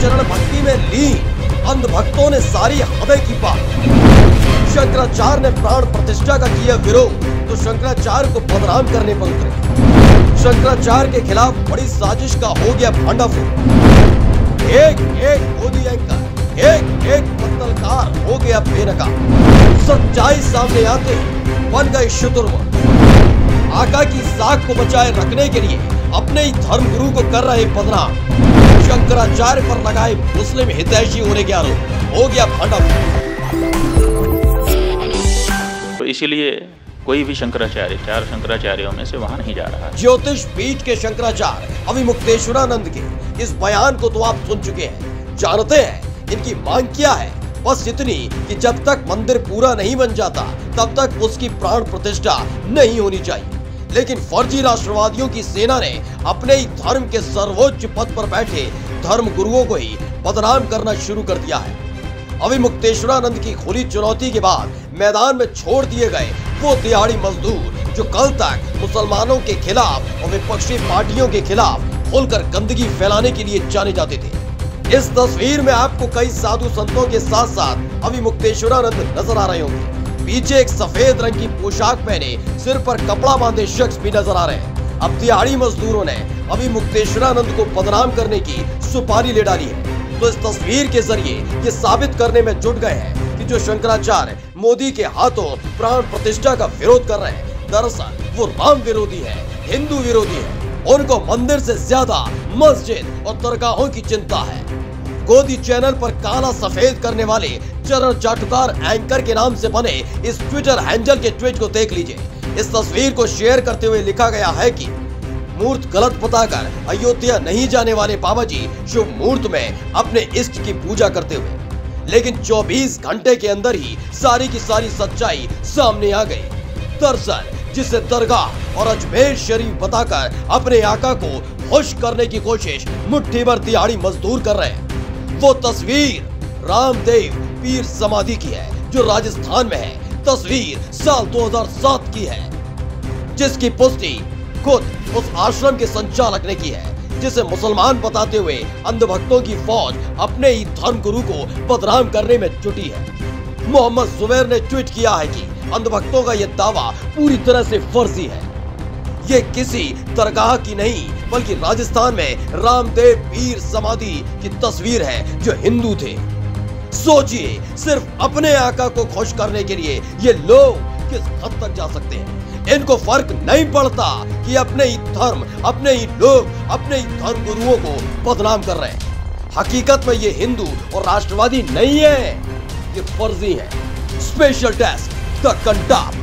चरण भक्ति में लीन अंध भक्तों ने सारी हदें की पार। शंकराचार्य ने प्राण प्रतिष्ठा का किया विरोध तो शंकराचार्य को बदनाम करने पर उतरे। शंकराचार्य के खिलाफ बड़ी साजिश का हो गया भांडाफोड़। एक एक मोदी एंकर, एक एक पत्रकार हो गया बेनकाब। सच्चाई सामने आते बन गए शुतुरमुर्ग। आका की साख को बचाए रखने के लिए अपने ही धर्मगुरु को कर रहे बदनाम। शंकराचार्य पर लगाए मुस्लिम हितैषी होने के आरोप हो गया भांडाफोड़। तो इसीलिए कोई भी शंकराचार्य 4 शंकराचार्यों में से वहां नहीं जा रहा। ज्योतिष पीठ के शंकराचार्य अभिमुक्तेश्वरानंद के इस बयान को तो आप सुन चुके हैं, जानते हैं इनकी मांग क्या है। बस इतनी कि जब तक मंदिर पूरा नहीं बन जाता तब तक उसकी प्राण प्रतिष्ठा नहीं होनी चाहिए। लेकिन फर्जी राष्ट्रवादियों की सेना ने अपने ही धर्म के सर्वोच्च पद पर बैठे धर्म गुरुओं को ही बदनाम करना शुरू कर दिया है। अभिमुक्तेश्वरानंद की खुली चुनौती के बाद मैदान में छोड़ दिए गए वो दिहाड़ी मजदूर जो कल तक मुसलमानों के खिलाफ और विपक्षी पार्टियों के खिलाफ खुलकर गंदगी फैलाने के लिए जाने जाते थे। इस तस्वीर में आपको कई साधु संतों के साथ साथ अभिमुक्तेश्वरानंद नजर आ रहे होंगे। पीछे एक सफेद रंग की पोशाक पहने सिर पर कपड़ा बांधे शख्स भी नजर आ रहे हैं। अब दिहाड़ी मजदूरों ने अभिमुक्तेश्वरानंद को बदनाम करने की सुपारी ले डाली है। तो इस तस्वीर के जरिए ये साबित करने में जुट गए हैं कि जो शंकराचार्य मोदी के हाथों प्राण प्रतिष्ठा का विरोध कर रहे हैं, दरअसल वो राम विरोधी है, हिंदू विरोधी है। उनको मंदिर से ज्यादा मस्जिद और दरगाहों की चिंता है। गोदी चैनल पर काला सफेद करने वाले चरण चाटुकार एंकर के नाम से बने इस ट्विटर हैंडल के ट्वीट को देख लीजिए। इस तस्वीर को शेयर करते हुए लिखा गया है कि मूर्त गलत बताकर अयोध्या नहीं जाने वाले बाबा जी शुभ मुहूर्त में अपने इष्ट की पूजा करते हुए, लेकिन 24 घंटे के अंदर ही सारी की सारी सच्चाई सामने आ गई। दरअसल जिसे दरगाह और अजमेर शरीफ बताकर अपने आका को खुश करने की कोशिश मुट्ठी भर दिहाड़ी मजदूर कर रहे हैं, वो तस्वीर रामदेव पीर समाधि की है जो राजस्थान में है। तस्वीर साल 2007 की है जिसकी पुष्टि खुद उस आश्रम के संचालक ने की है, जिसे मुसलमान बताते हुए अंधभक्तों की फौज अपने ही धर्मगुरु को बदनाम करने में जुटी है। मोहम्मद जुबैर ने ट्वीट किया है कि अंधभक्तों का यह दावा पूरी तरह से फर्जी है। ये किसी दरगाह की नहीं बल्कि राजस्थान में रामदेव पीर समाधि की तस्वीर है जो हिंदू थे। सोचिए, सिर्फ अपने आका को खुश करने के लिए ये लोग किस हद तक जा सकते हैं। इनको फर्क नहीं पड़ता कि अपने ही धर्म, अपने ही लोग, अपने ही धर्म गुरुओं को बदनाम कर रहे हैं। हकीकत में ये हिंदू और राष्ट्रवादी नहीं है, ये फर्जी है। Special desk the Kantap.